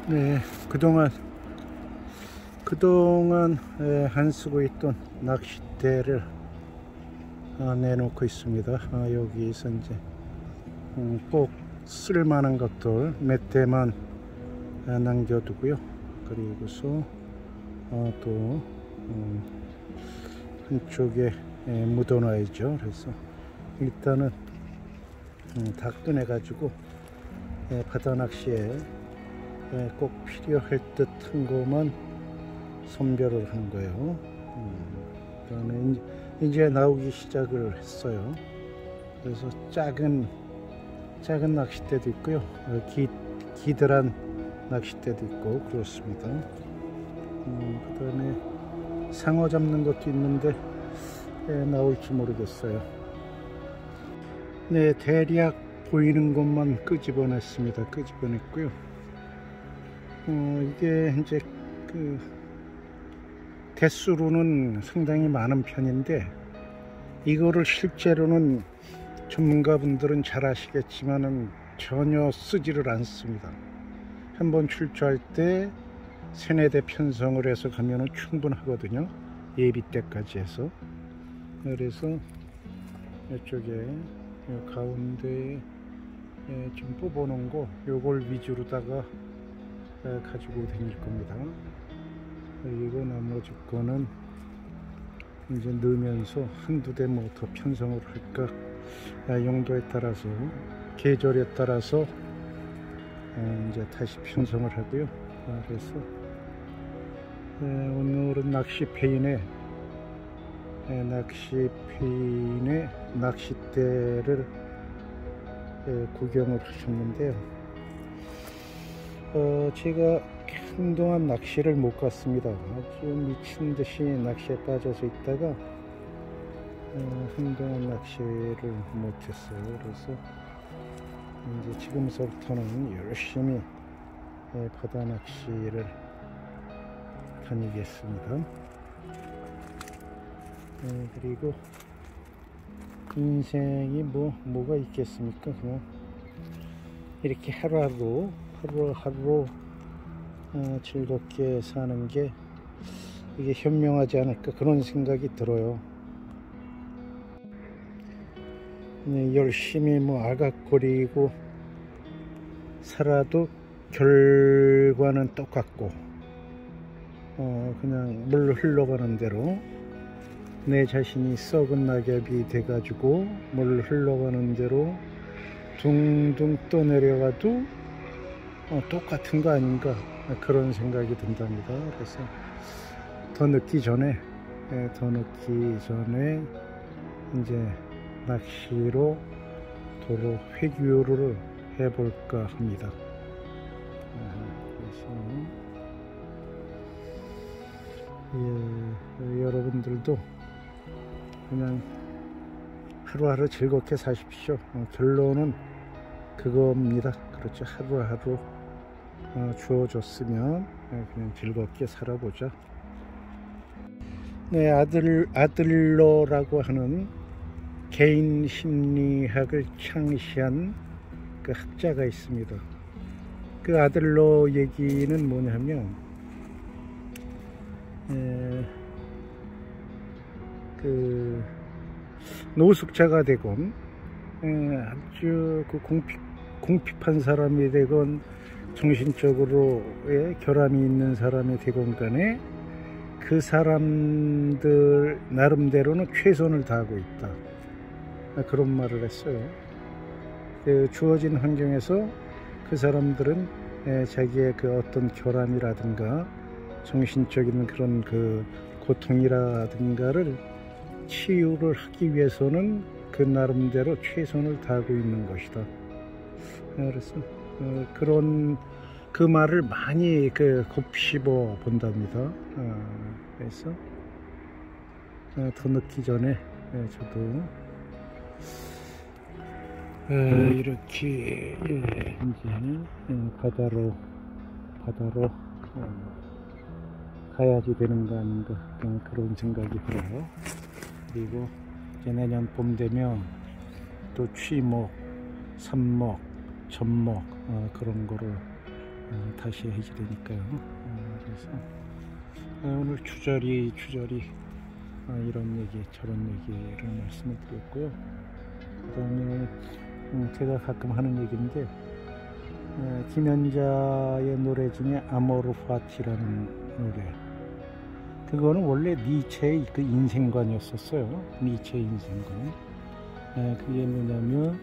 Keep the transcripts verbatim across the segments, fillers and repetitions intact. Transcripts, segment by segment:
네, 그동안 그동안 에, 안 쓰고 있던 낚싯대를 아, 내놓고 있습니다. 아, 여기서 이제 음, 꼭 쓸만한 것들 몇 대만 아, 남겨두고요. 그리고서 어, 또 음, 한쪽에 에, 묻어놔야죠. 그래서 일단은 음, 다 꺼내가지고 에, 바다 낚시에 에, 꼭 필요할 듯한 것만 선별을 한 거예요. 음, 그다음에 이제 나오기 시작을 했어요. 그래서 작은 작은 낚싯대도 있고요. 어, 기, 기드란 낚싯대도 있고 그렇습니다. 음, 그 다음에 상어 잡는 것도 있는데 에, 나올지 모르겠어요. 네, 대략 보이는 것만 끄집어냈습니다. 끄집어냈고요. 어, 이게 이제 그 대수로는 상당히 많은 편인데 이거를 실제로는 전문가분들은 잘 아시겠지만은 전혀 쓰지를 않습니다. 한번 출조할 때 세네 대 편성을 해서 가면은 충분하거든요. 예비 때까지 해서. 그래서 이쪽에 가운데에 좀 뽑아 놓은 거 요걸 위주로다가 가지고 다닐 겁니다. 그리고 나머지 거는 이제 넣으면서 한두 대 뭐 더 편성을 할까, 용도에 따라서 계절에 따라서 이제 다시 편성을 하고요. 그래서 오늘은 낚시 페인에 낚시 페인에 낚싯대를 구경을 하셨는데요. 어, 제가 한동안 낚시를 못 갔습니다. 지금 미친 듯이 낚시에 빠져서 있다가 어, 한동안 낚시를 못했어요. 그래서 이제 지금서부터는 열심히 예, 바다 낚시를 다니겠습니다. 예, 그리고 인생이 뭐 뭐가 있겠습니까? 그냥 이렇게 하루하루 하루하루 어, 즐겁게 사는 게 이게 현명하지 않을까 그런 생각이 들어요. 네, 열심히 뭐 아각거리고 살아도 결과는 똑같고 어, 그냥 물 흘러가는 대로 내 자신이 썩은 낙엽이 돼가지고 물 흘러가는 대로 둥둥 떠내려가도 어, 똑같은 거 아닌가 그런 생각이 든답니다. 그래서 더 늦기 전에 더 늦기 전에 이제 낚시로 도로 회귀를 해볼까 합니다. 그래서 예, 여러분들도 그냥 하루하루 즐겁게 사십시오. 어, 결론은 그겁니다. 그렇죠. 하루하루 어, 주어졌으면 그냥 즐겁게 살아보자. 네, 아들, 아들러라고 하는 개인 심리학을 창시한 그 학자가 있습니다. 그 아들러 얘기는 뭐냐면 에, 그 노숙자가 되건 에, 아주 그 공핍, 공핍한 사람이 되건 정신적으로의 결함이 있는 사람이 되건 간에 그 사람들 나름대로는 최선을 다하고 있다, 그런 말을 했어요. 그 주어진 환경에서 그 사람들은 자기의 그 어떤 결함이라든가 정신적인 그런 그 고통이라든가를 치유를 하기 위해서는 그 나름대로 최선을 다하고 있는 것이다. 그래서 어, 그런 그 말을 많이 그 곱씹어 본답니다. 어, 그래서 어, 더 늦기 전에 예, 저도 어, 이렇게 예, 이제 예, 바다로 바다로 어, 가야지 되는 거 아닌가 그런 생각이 들어요. 그리고 이제 내년 봄 되면 또 취목, 삽목, 접목 어, 그런 거를 어, 다시 해지되니까요. 어, 그래서 어, 오늘 주저리 주저리 어, 이런 얘기 저런 얘기를 말씀을 드렸고요. 그 다음에 음, 제가 가끔 하는 얘기인데 어, 김연자의 노래 중에 아모르 파티라는 노래, 그거는 원래 니체의 그 인생관이었었어요. 니체의 인생관. 에, 그게 뭐냐면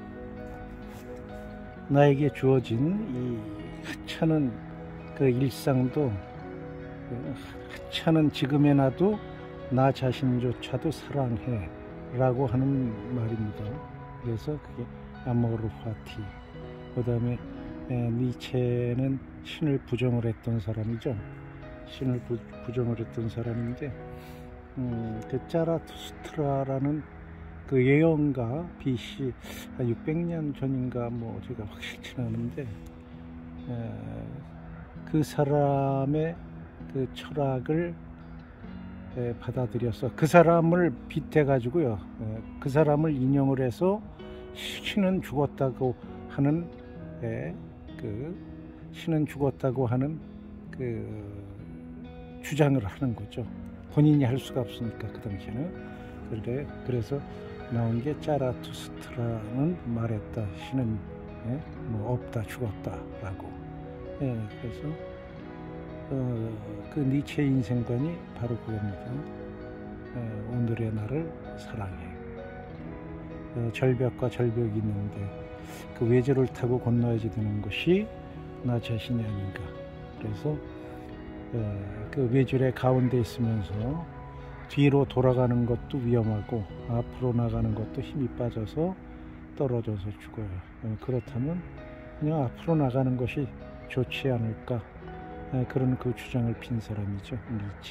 나에게 주어진 이 하찮은 그 일상도, 그 하찮은 지금의 나도 나 자신조차도 사랑해 라고 하는 말입니다. 그래서 그게 아모르 파티. 그 다음에 니체는 신을 부정을 했던 사람이죠. 신을 부, 부정을 했던 사람인데 음, 그 짜라투스트라라는 그 예언가 비씨 육백 년 전인가 뭐 제가 확실치 않은데 에, 그 사람의 그 철학을 에, 받아들여서 그 사람을 빗대 가지고요, 에, 그 사람을 인용을 해서 신은 죽었다고 하는 에, 그 신은 죽었다고 하는 그 주장을 하는 거죠. 본인이 할 수가 없으니까 그 당시에는. 그래, 그래서 나온 게 짜라투스트라는 말했다. 신은 예? 뭐 없다, 죽었다라고. 예, 그래서 어, 그 니체 인생관이 바로 그겁니다. 예, 오늘의 나를 사랑해. 어, 절벽과 절벽이 있는데 그 외조를 타고 건너야지 되는 것이 나 자신이 아닌가. 그래서 어, 그 외줄의 가운데 있으면서 뒤로 돌아가는 것도 위험하고 앞으로 나가는 것도 힘이 빠져서 떨어져서 죽어요. 어, 그렇다면 그냥 앞으로 나가는 것이 좋지 않을까. 어, 그런 그 주장을 핀 사람이죠, 니체.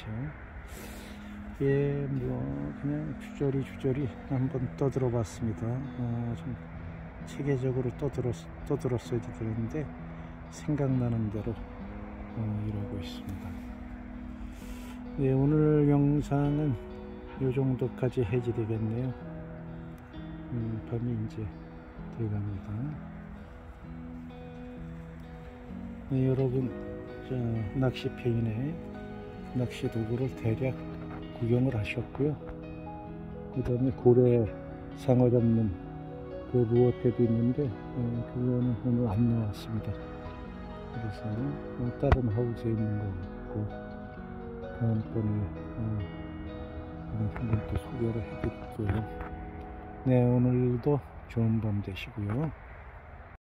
예, 뭐 그냥 주저리 주저리 한번 떠들어 봤습니다. 어, 좀 체계적으로 떠들었, 떠들었어야 되는데 생각나는 대로 어, 이러고 있습니다. 네, 오늘 영상은 이 정도까지 해지되겠네요. 음, 밤이 이제 돼갑니다. 네, 여러분, 저 낚시 페인의 낚시 도구를 대략 구경을 하셨고요. 그 다음에 고래 상어 잡는 그 루어대도 있는데 어, 그거는 오늘 안 나왔습니다. 그래서 어, 다른 하우스에 있는 거 같고 다음번에 어, 한번 또 소개를 해드릴게요. 네, 오늘도 좋은 밤 되시고요.